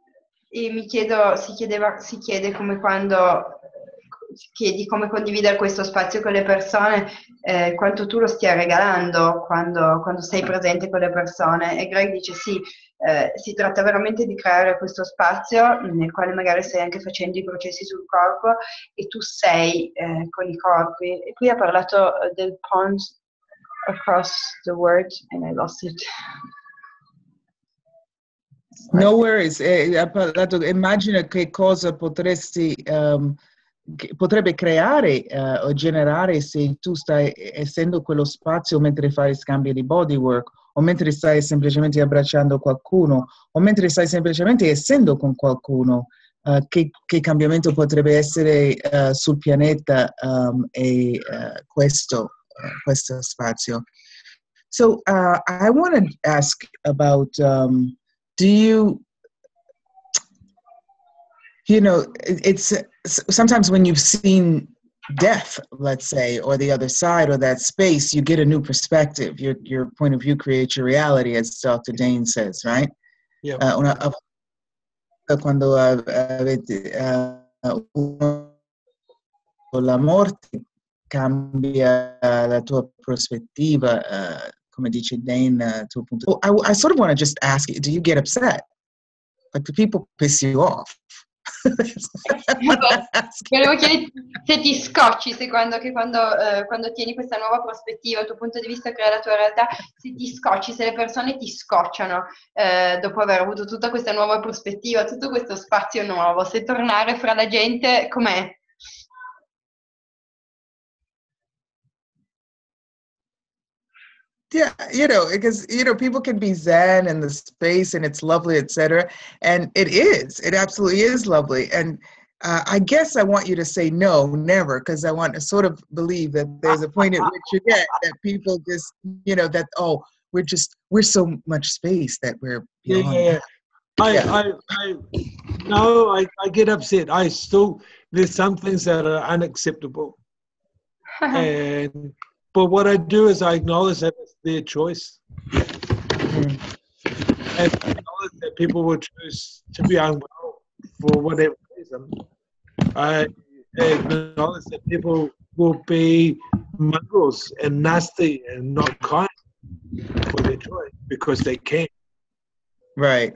si chiede come quando chiedi come condividere questo spazio con le persone, quanto tu lo stia regalando quando sei presente con le persone. E Greg dice sì, si tratta veramente di creare questo spazio nel quale magari stai anche facendo i processi sul corpo e tu sei con i corpi. E qui ha parlato del ponds across the word and I lost it. No worries. Ha parlato, immagina che cosa potrebbe creare o generare se tu stai essendo quello spazio mentre fai scambi di bodywork, o mentre stai semplicemente abbracciando qualcuno, o mentre stai semplicemente essendo con qualcuno, che cambiamento potrebbe essere sul pianeta e questo spazio. So I want to ask about, do you know, it's sometimes when you've seen death, let's say, or the other side or that space, you get a new perspective. Your point of view creates your reality, as Dr. Dane says, right? Yeah. Quando avete la morte cambia la tua prospettiva, come dice Dane, tuo punto. I sort of want to just ask you, do you get upset? Like, do people piss you off? Volevo chiedere se ti scocci, quando tieni questa nuova prospettiva, il tuo punto di vista crea la tua realtà, se ti scocci, se le persone ti scocciano dopo aver avuto tutta questa nuova prospettiva, tutto questo spazio nuovo, se tornare fra la gente com'è? Yeah, you know, because, you know, people can be zen in the space and it's lovely, etc. And it absolutely is lovely. And I guess I want you to say no, never, because I want to sort of believe that there's a point at which you get that people just, that, oh, we're so much space that we're beyond. Yeah. I get upset. There's some things that are unacceptable. But what I do is I acknowledge that it's their choice. Mm. And acknowledge that people will choose to be unwell for whatever reason. I acknowledge that people will be mongrels and nasty and not kind for their choice because they can. Right.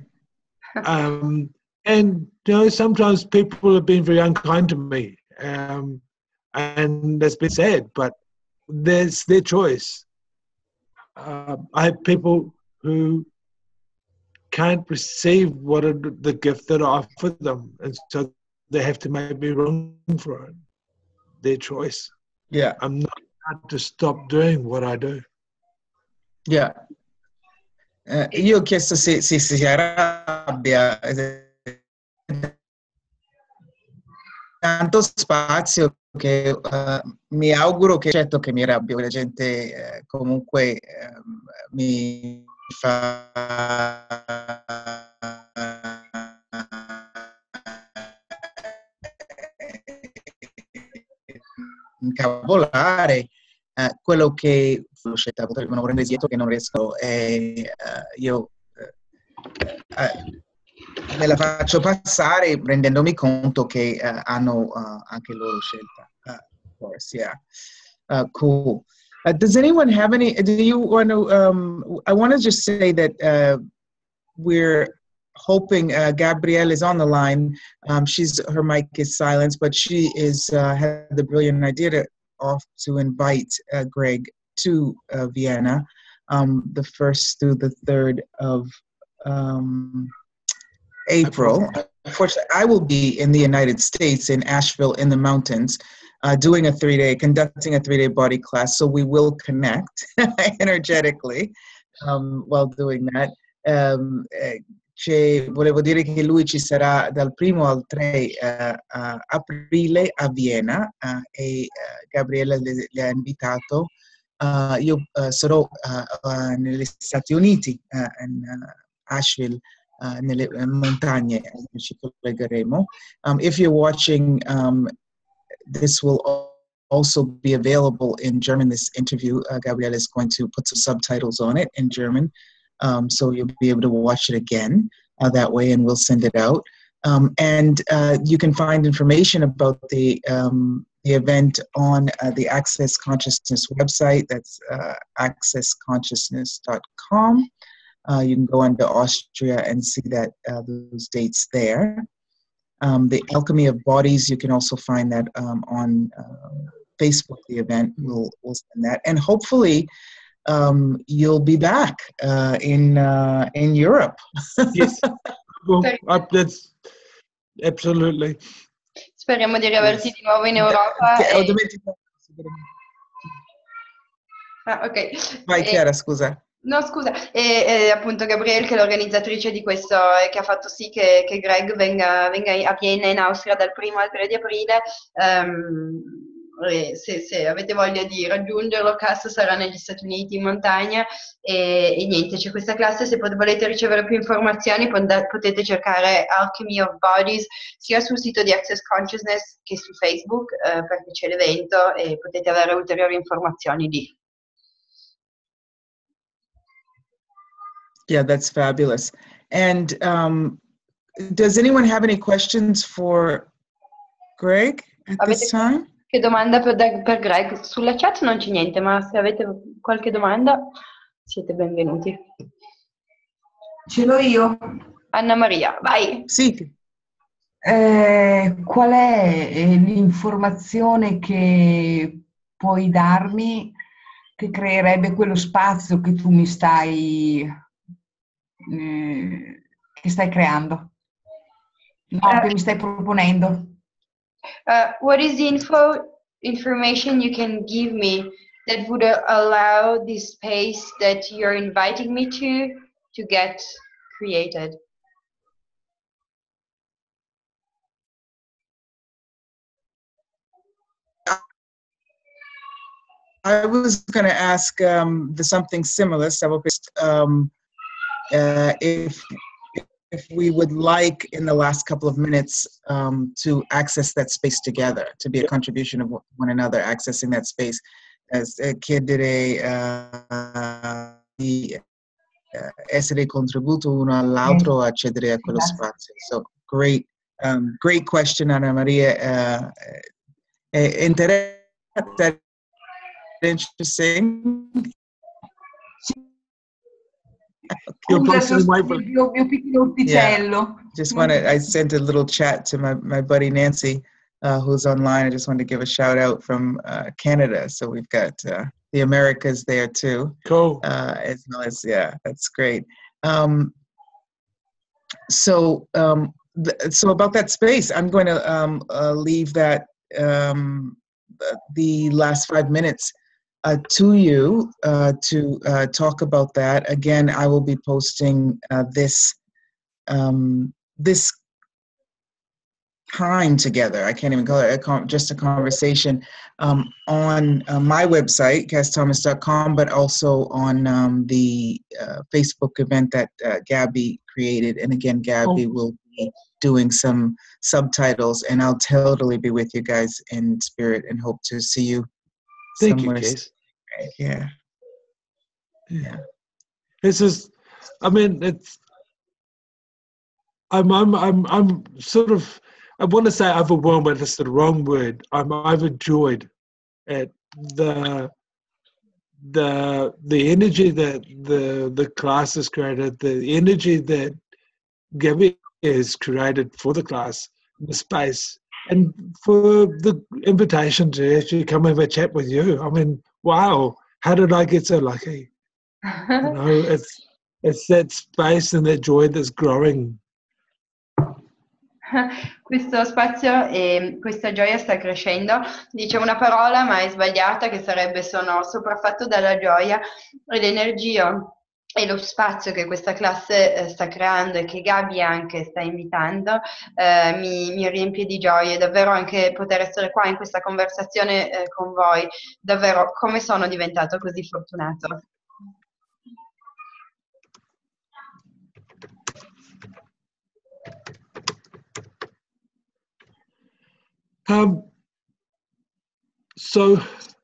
And sometimes people have been very unkind to me, and that's been sad, but that's their choice. I have people who can't receive the gift that I offer them, and so they have to make me room for it. Their choice. Yeah. I'm not allowed to stop doing what I do. Yeah. Io ho chiesto se si arrabbia, tanto spazio che mi auguro che, certo che mi arrabbio, la gente comunque mi fa incavolare. Quello che l'ho scelta, potremmo non rendere dietro che non riesco e io me la faccio passare rendendomi conto che hanno anche loro scelta. Of course, yeah. Cool. Does anyone have any, do you want to, I want to just say that we're hoping Gabrielle is on the line. Her mic is silenced, but she had the brilliant idea to invite Greg to Vienna, the 1st through the 3rd of April. Unfortunately, I will be in the United States, in Asheville, in the mountains, conducting a 3-day body class. So we will connect energetically while doing that. Volevo dire che lui ci sarà dal 1° al 3 aprile a Vienna e Gabriella le ha invitato. Io sarò negli Stati Uniti, in Asheville, nelle montagne, ci collegheremo. If you're watching, this will also be available in German, this interview. Gabriella is going to put some subtitles on it in German. So you'll be able to watch it again that way, and we'll send it out. And you can find information about the event on the Access Consciousness website. That's accessconsciousness.com. You can go into Austria and see those dates there. The Alchemy of Bodies, you can also find that on Facebook, the event. We'll send that. And hopefully, you'll be back in Europe. Yes, well, that's absolutely. Speriamo di riaverti di nuovo in Europa. Ok. Vai Chiara, scusa. No, scusa, e appunto Gabriele, che è l'organizzatrice di questo e che ha fatto sì che Greg venga a Vienna, in Austria, dal 1° al 3 di aprile. Se avete voglia di raggiungerlo, Cass sarà negli Stati Uniti in montagna e niente, c'è questa classe. Se volete ricevere più informazioni potete cercare Alchemy of Bodies sia sul sito di Access Consciousness che su Facebook, perché c'è l'evento e potete avere ulteriori informazioni lì. Yeah, that's fabulous. And does anyone have any questions for Greg at this time? Che domanda per Greg? Sulla chat non c'è niente, ma se avete qualche domanda siete benvenuti. Ce l'ho io. Anna Maria, vai. Sì. Qual è l'informazione che puoi darmi che creerebbe quello spazio che tu mi stai creando? No, che mi stai proponendo? What is the information you can give me that would allow this space that you're inviting me to get created? I was going to ask something similar. If we would like, in the last couple of minutes, to access that space together, to be a contribution of one another, accessing that space. As chiedere di essere contributo uno all'altro, accedere a quello spazio. So great question, Anna Maria. Interesting. Scusa, il mio piccolo ufficello. Just wanted, I sent a little chat to my buddy Nancy, who's online. I just wanted to give a shout out from Canada. So we've got the Americas there too. Cool. As well as, that's great. So about that space, I'm going to leave that the last 5 minutes to you to talk about that. Again, I will be posting this time together, I can't even call it just a conversation, on my website, cassthomas.com, but also on the Facebook event that Gabby created. And again, Gabby will be doing some subtitles, and I'll totally be with you guys in spirit and hope to see you somewhere. Thank you, Kes. Yeah. This is, I mean, it's, I'm sort of, I want to say overwhelmed, but it's the wrong word. I'm overjoyed at the energy that the class has created, the energy that Gabby has created for the class, the space, and for the invitation to actually come have a chat with you. I mean, wow, how did I get so lucky? You know, it's that space and that joy that's growing. Questo spazio e questa gioia sta crescendo. Dice una parola ma è sbagliata, che sarebbe sono sopraffatto dalla gioia e l'energia e lo spazio che questa classe sta creando e che Gabi anche sta invitando mi riempie di gioia. Davvero anche poter essere qua in questa conversazione con voi, davvero come sono diventato così fortunato. So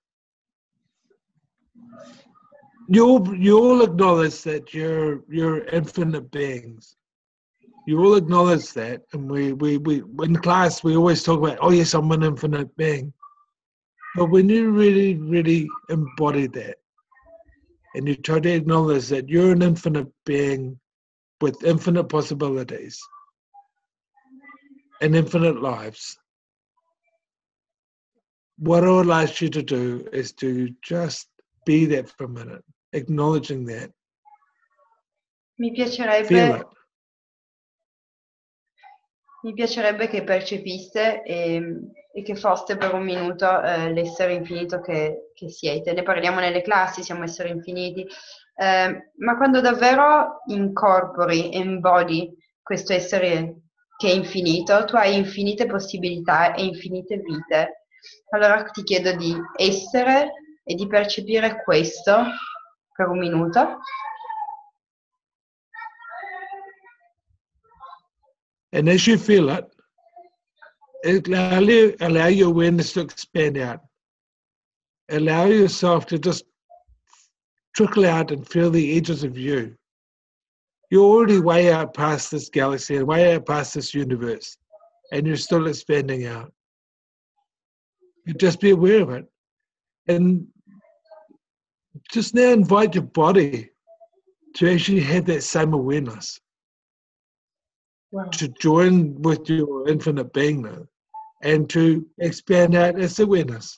you all acknowledge that you're infinite beings. You all acknowledge that, and we in class we always talk about, oh yes, I'm an infinite being. But when you really, really embody that, and you try to acknowledge that you're an infinite being with infinite possibilities and infinite lives, what I would like you to do is to just be that for a minute, acknowledging that. Mi piacerebbe che percepisse e che foste per un minuto l'essere infinito che siete. Ne parliamo nelle classi, siamo esseri infiniti, ma quando davvero incorpori, embody questo essere che è infinito, tu hai infinite possibilità e infinite vite. Allora ti chiedo di essere e di percepire questo per un minuto. And as you feel it, allow your awareness to expand out. Allow yourself to just trickle out and feel the edges of you. You're already way out past this galaxy and way out past this universe, and you're still expanding out. You just be aware of it. And just now invite your body to actually have that same awareness. Wow. To join with your infinite beingness and to expand out its awareness.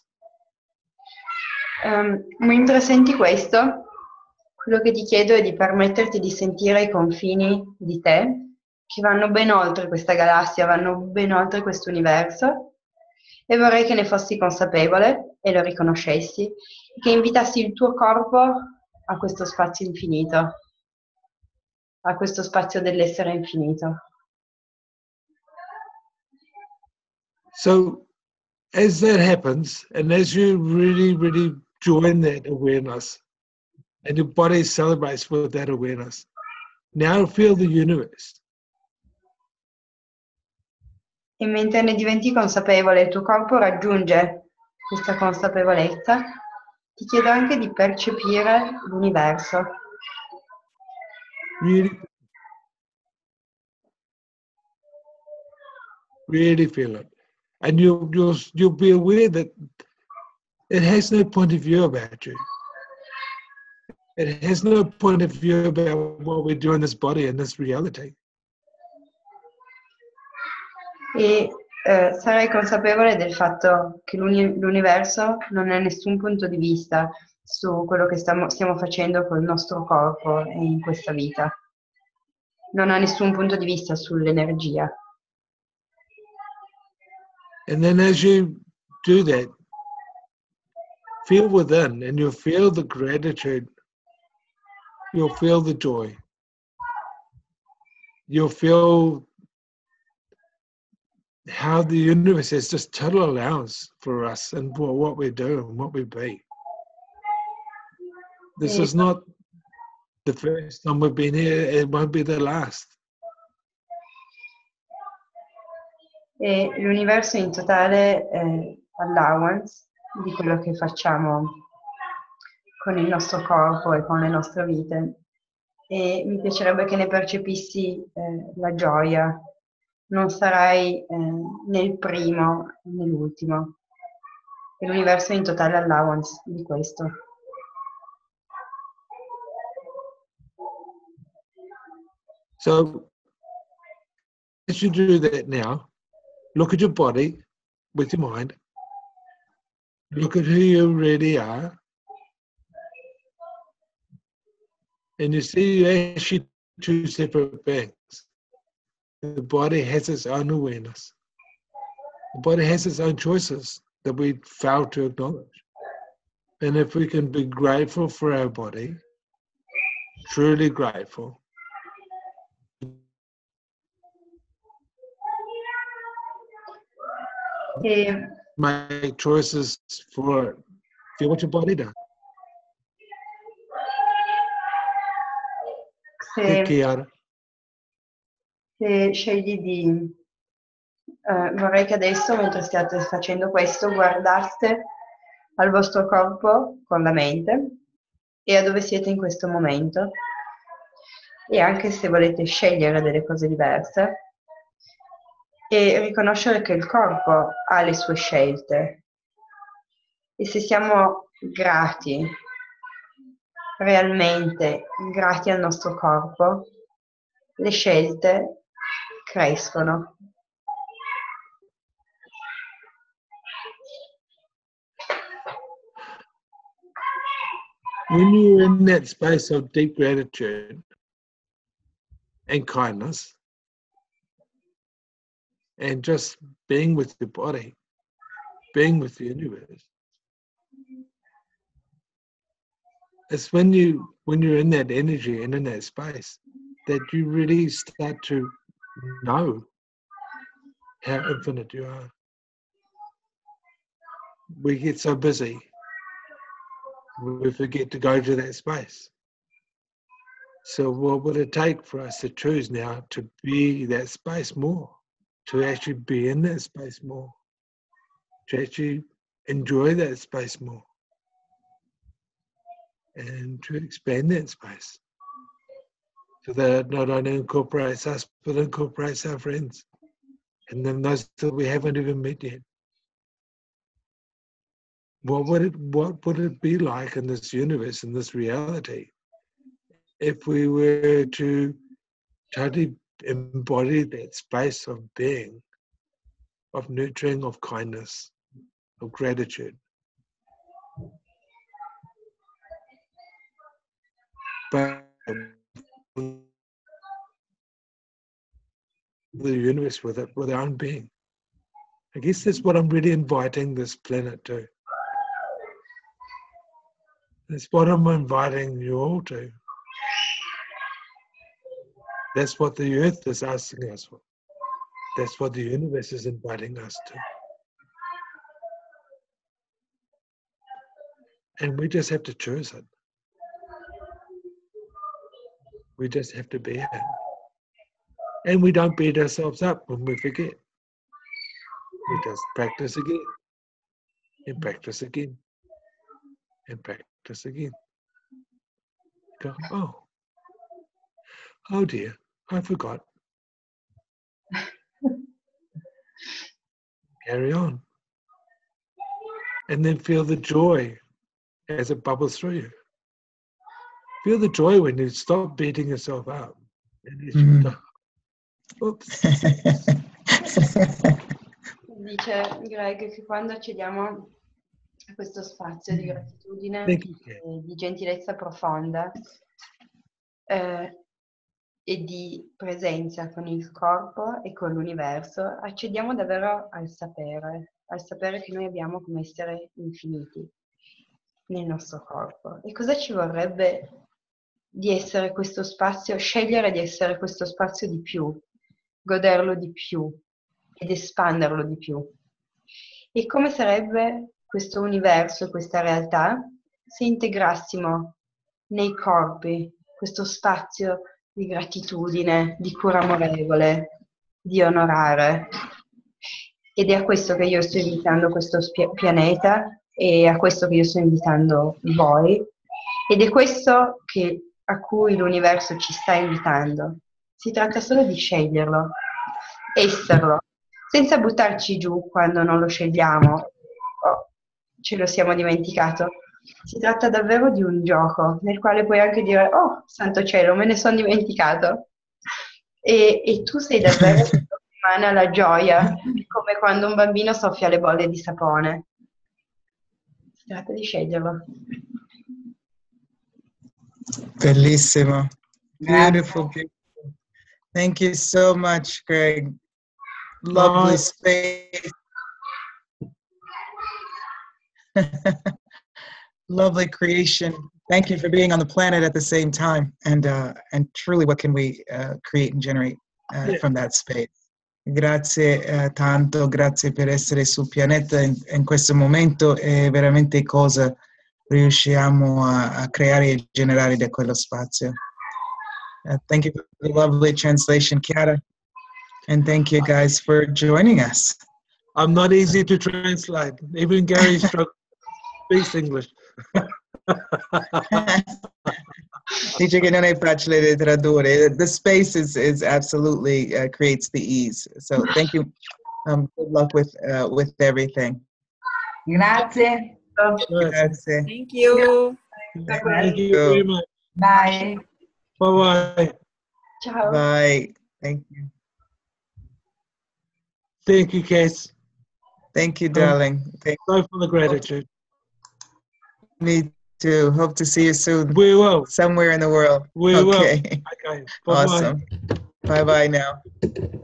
Mentre senti questo, quello che ti chiedo è di permetterti di sentire i confini di te, che vanno ben oltre questa galassia, vanno ben oltre questo universo, e vorrei che ne fossi consapevole e lo riconoscessi, che invitassi il tuo corpo a questo spazio infinito, a questo spazio dell'essere infinito. So, as that happens, and as you really, really join that awareness, and your body celebrates with that awareness. Now feel the universe. E mentre ne diventi consapevole, il tuo corpo raggiunge questa consapevolezza, ti chiedo anche di percepire l'universo. Really feel it. And you'll be aware that it has no point of view about you. It has no point of view about what we do in this body, in this reality. E sarai consapevole del fatto che l'universo non ha nessun punto di vista su quello che stiamo facendo col nostro corpo e in questa vita. Non ha nessun punto di vista sull'energia. And then as you do that, feel within, and you'll feel the gratitude. You'll feel the joy. You'll feel how the universe has just total allowance for us and for what we do and what we be. This is not the first time we've been here. It won't be the last. E l'universo in totale allowance di quello che facciamo con il nostro corpo e con le nostre vite. E mi piacerebbe che ne percepissi la gioia. Non sarai né il primo né l'ultimo. E l'universo è in totale allowance di questo. So, as you do that now, look at your body with your mind. Look at who you really are. And you see you're actually two separate beings. The body has its own awareness. The body has its own choices that we fail to acknowledge. And if we can be grateful for our body, truly grateful, make choices for feel what your body does. Se scegli di... vorrei che adesso, mentre stiate facendo questo, guardaste al vostro corpo con la mente e a dove siete in questo momento. E anche se volete scegliere delle cose diverse, e riconoscere che il corpo ha le sue scelte. E se siamo grati, realmente grati al nostro corpo, le scelte crescono. When you're in that space of deep gratitude and kindness, and just being with your body, being with the universe, it's when you're in that energy and in that space that you really start to know how infinite you are. We get so busy, we forget to go to that space. So what would it take for us to choose now to be that space more, to actually be in that space more, to actually enjoy that space more, and to expand that space so that it not only incorporates us, but incorporates our friends, and then those that we haven't even met yet. What would it be like in this universe, in this reality, if we were to totally embody that space of being, of nurturing, of kindness, of gratitude? But the universe with it, with our own being. I guess that's what I'm really inviting this planet to. That's what I'm inviting you all to. That's what the earth is asking us for. That's what the universe is inviting us to. And we just have to choose it. We just have to be it. And we don't beat ourselves up when we forget. We just practice again, and practice again, and practice again. Go, oh dear, I forgot. Carry on. And then feel the joy as it bubbles through you. Feel the joy when you stop beating yourself up. And you go, oops. Dice Greg che quando accediamo a questo spazio di gratitudine Thank you, e di gentilezza profonda e di presenza con il corpo e con l'universo, accediamo davvero al sapere che noi abbiamo come essere infiniti nel nostro corpo. E cosa ci vorrebbe di essere questo spazio, scegliere di essere questo spazio di più, goderlo di più ed espanderlo di più. E come sarebbe questo universo, questa realtà, se integrassimo nei corpi questo spazio di gratitudine, di cura amorevole, di onorare. Ed è a questo che io sto invitando questo pianeta e a questo che io sto invitando voi. Ed è questo a cui l'universo ci sta invitando. Si tratta solo di sceglierlo, esserlo, senza buttarci giù quando non lo scegliamo o ce lo siamo dimenticato. Si tratta davvero di un gioco nel quale puoi anche dire oh, santo cielo, me ne sono dimenticato. E tu sei davvero rimane alla gioia, come quando un bambino soffia le bolle di sapone. Si tratta di sceglierlo. Bellissimo. Beautiful, beautiful. Thank you so much, Greg. Lovely space. Lovely creation. Thank you for being on the planet at the same time. And truly, what can we create and generate from that space? Grazie tanto, grazie per essere sul pianeta in questo momento e veramente cosa riusciamo a creare e generare da quello spazio. Thank you for the lovely translation, Chiara. And thank you guys for joining us. I'm not easy to translate. Even Gary speaks English. Dice che non è facile di tradurre. The space is absolutely creates the ease. So thank you. Good luck with everything. Grazie. Grazie. Thank you. Thank you very much. Bye. Bye-bye. Ciao. Bye. Thank you. Thank you, Case. Thank you, darling. Thank So for the gratitude. me too. Hope to see you soon. We will. Somewhere in the world. We will. Okay. Okay. Bye-bye. Awesome. Bye-bye now.